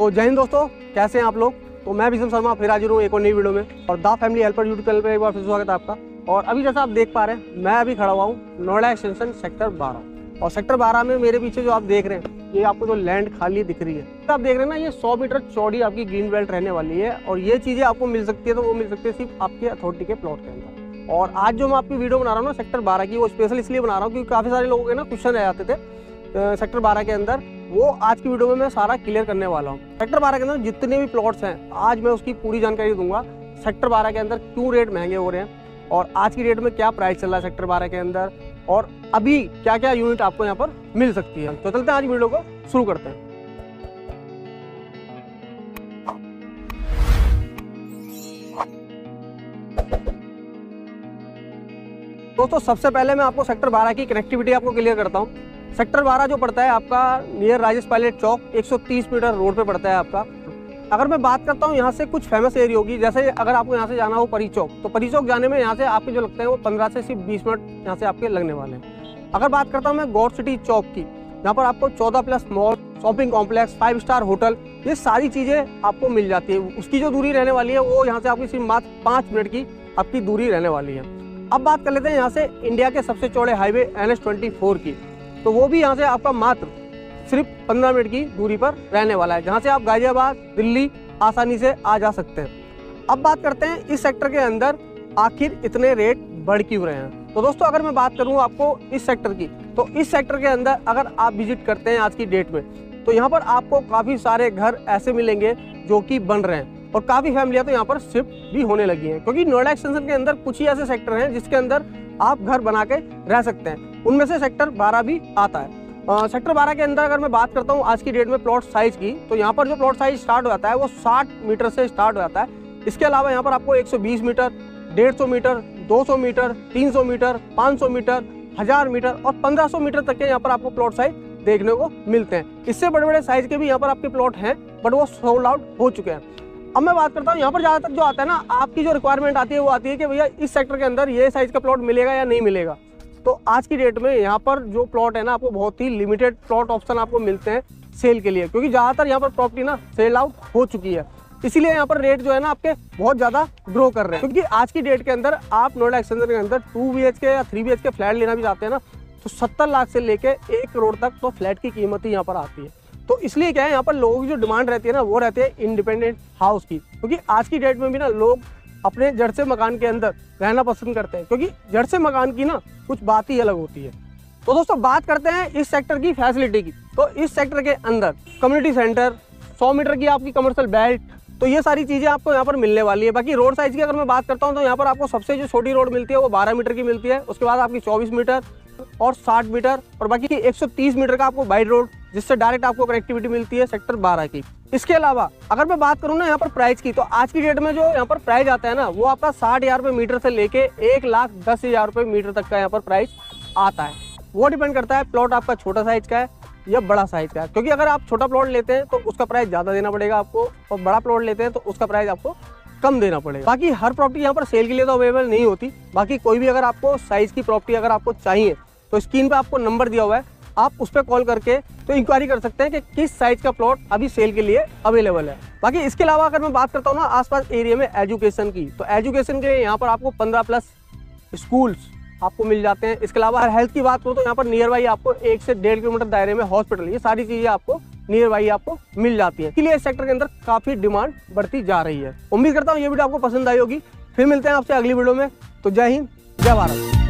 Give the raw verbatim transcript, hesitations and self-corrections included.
तो जय हिंद दोस्तों, कैसे हैं आप लोग। तो मैं विषम शर्मा फिर हाजिर हूँ एक और नई वीडियो में और the Family Helper YouTube channel पर एक बार फिर स्वागत है आपका। और अभी जैसा आप देख पा रहे हैं, मैं अभी खड़ा हुआ हूँ नोएडा एक्सटेंशन सेक्टर बारह। और सेक्टर बारह में मेरे पीछे जो आप देख रहे हैं, ये आपको जो लैंड खाली दिख रही है, तो आप देख रहे हैं ना, ये सौ मीटर चौड़ी आपकी ग्रीन बेल्ट रहने वाली है। और ये चीज़ें आपको मिल सकती है, तो वो मिल सकती है सिर्फ आपके अथॉरिटी के प्लॉट के अंदर। और आज जो मैं आपकी वीडियो बना रहा हूँ ना सेक्टर बारह की, वो स्पेशल इसलिए बना रहा हूँ क्योंकि काफ़ी सारे लोगों के ना क्वेश्चन आ जाते थे सेक्टर बारह के अंदर, वो आज की वीडियो में मैं सारा क्लियर करने वाला हूँ। सेक्टर बारह के अंदर जितने भी प्लॉट्स हैं, आज मैं उसकी पूरी जानकारी दूंगा। सेक्टर बारह के अंदर क्यों रेट महंगे हो रहे हैं और आज की डेट में क्या प्राइस चल रहा है सेक्टर बारह के अंदर, और अभी क्या क्या यूनिट आपको यहाँ पर मिल सकती है। तो चलते हैं आज वीडियो को शुरू करते हैं। दोस्तों सबसे पहले मैं आपको सेक्टर बारह की कनेक्टिविटी आपको क्लियर करता हूँ। सेक्टर बारह जो पड़ता है आपका नियर राजेश पायलट चौक, एक सौ तीस मीटर रोड पे पड़ता है आपका। अगर मैं बात करता हूँ यहाँ से कुछ फेमस एरिया होगी, जैसे अगर आपको यहाँ से जाना हो परी चौक, तो परी चौक जाने में यहाँ से आपके जो लगते हैं वो पंद्रह से सिर्फ बीस मिनट यहाँ से आपके लगने वाले हैं। अगर बात करता हूँ मैं गौड सिटी चौक की, यहाँ पर आपको चौदह plus mall, shopping complex, five star hotel, ये सारी चीज़ें आपको मिल जाती है। उसकी जो दूरी रहने वाली है वो यहाँ से आपकी सिर्फ मात्र पाँच मिनट की आपकी दूरी रहने वाली है। अब बात कर लेते हैं यहाँ से इंडिया के सबसे चौड़े highway N H twenty four की, तो वो भी यहाँ से आपका मात्र सिर्फ पंद्रह मिनट की दूरी पर रहने वाला है, जहाँ से आप गाजियाबाद, दिल्ली आसानी से आ जा सकते हैं। अब बात करते हैं इस सेक्टर के अंदर आखिर इतने रेट बढ़ क्यों रहे हैं। तो दोस्तों अगर मैं बात करूँ आपको इस सेक्टर की, तो इस सेक्टर के अंदर अगर आप विजिट करते हैं आज की डेट में, तो यहाँ पर आपको काफ़ी सारे घर ऐसे मिलेंगे जो कि बन रहे हैं और काफ़ी फैमिलियाँ तो यहाँ पर शिफ्ट भी होने लगी हैं, क्योंकि नोएडा एक्सटेंशन के अंदर कुछ ही ऐसे सेक्टर हैं जिसके अंदर आप घर बना के रह सकते हैं। उनमें से सेक्टर बारह भी आता है। आ, सेक्टर बारह के अंदर अगर मैं बात करता हूँ आज की डेट में प्लॉट साइज की, तो यहाँ पर जो प्लॉट साइज स्टार्ट हो जाता है वो साठ मीटर से स्टार्ट हो जाता है। इसके अलावा यहाँ पर आपको एक सौ बीस मीटर, डेढ़ सौ मीटर, दो सौ मीटर, तीन सौ मीटर, पाँच सौ मीटर, हजार मीटर और पंद्रह सौ मीटर तक के यहाँ पर आपको प्लॉट साइज देखने को मिलते हैं। इससे बड़े बड़े साइज के भी यहाँ पर आपके प्लॉट हैं, बट वो सोल्ड आउट हो चुके हैं। अब मैं बात करता हूँ यहाँ पर ज़्यादातर जो आता है ना, आपकी जो रिक्वायरमेंट आती है वो आती है कि भैया इस सेक्टर के अंदर ये साइज का प्लॉट मिलेगा या नहीं मिलेगा। तो आज की डेट में यहाँ पर जो प्लॉट है ना, आपको बहुत ही लिमिटेड प्लॉट ऑप्शन आपको मिलते हैं सेल के लिए, क्योंकि ज़्यादातर यहाँ पर प्रॉपर्टी ना सेल आउट हो चुकी है। इसीलिए यहाँ पर रेट जो है ना आपके बहुत ज़्यादा ग्रो कर रहे हैं, क्योंकि आज की डेट के अंदर आप नोएडा एक्सटेंशन के अंदर टू बी एच के या three B H K flat लेना भी चाहते हैं ना, तो सत्तर लाख से लेके एक करोड़ तक तो फ्लैट की कीमत ही यहाँ पर आती है। तो इसलिए क्या है, यहाँ पर लोगों की जो डिमांड रहती है ना, वो रहती है इंडिपेंडेंट हाउस की, क्योंकि आज की डेट में भी ना लोग अपने जड़ से मकान के अंदर रहना पसंद करते हैं, क्योंकि जड़ से मकान की ना कुछ बात ही अलग होती है। तो दोस्तों बात करते हैं इस सेक्टर की फैसिलिटी की। तो इस सेक्टर के अंदर कम्युनिटी सेंटर, सौ मीटर की आपकी कमर्शियल बेल्ट, तो ये सारी चीज़ें आपको यहाँ पर मिलने वाली है। बाकी रोड साइज की अगर मैं बात करता हूँ, तो यहाँ पर आपको सबसे जो छोटी रोड मिलती है वो बारह मीटर की मिलती है। उसके बाद आपकी चौबीस मीटर और साठ मीटर और बाकी एक सौ तीस मीटर का आपको वाइड रोड, जिससे डायरेक्ट आपको कनेक्टिविटी मिलती है सेक्टर बारह की। इसके अलावा अगर मैं बात करूँ ना यहाँ पर प्राइस की, तो आज की डेट में जो यहाँ पर प्राइस आता है ना, वो आपका साठ हज़ार रुपये मीटर से लेके एक लाख दस हज़ार रुपये मीटर तक का यहाँ पर प्राइस आता है। वो डिपेंड करता है प्लॉट आपका छोटा साइज का है या बड़ा साइज का है, क्योंकि अगर आप छोटा प्लॉट लेते हैं तो उसका प्राइस ज़्यादा देना पड़ेगा आपको, और बड़ा प्लॉट लेते हैं तो उसका प्राइस आपको कम देना पड़ेगा। बाकी हर प्रॉपर्टी यहाँ पर सेल के लिए तो अवेलेबल नहीं होती। बाकी कोई भी अगर आपको साइज की प्रॉपर्टी अगर आपको चाहिए, तो स्क्रीन पे आपको नंबर दिया हुआ है, आप उस पर कॉल करके तो इंक्वायरी कर सकते हैं कि किस साइज का प्लॉट अभी सेल के लिए अवेलेबल है। बाकी इसके अलावा अगर मैं बात करता हूँ ना आसपास एरिया में एजुकेशन की, तो एजुकेशन के लिए यहाँ पर आपको पंद्रह प्लस स्कूल्स आपको मिल जाते हैं। इसके अलावा हेल्थ की बात करूँ तो यहाँ पर नियर बाई आपको एक से डेढ़ किलोमीटर दायरे में हॉस्पिटल, ये सारी चीज़ें आपको नियर बाई आपको मिल जाती है। इसलिए इस सेक्टर के अंदर काफ़ी डिमांड बढ़ती जा रही है। उम्मीद करता हूँ ये वीडियो आपको पसंद आई होगी। फिर मिलते हैं आपसे अगली वीडियो में। तो जय हिंद, जय भारत।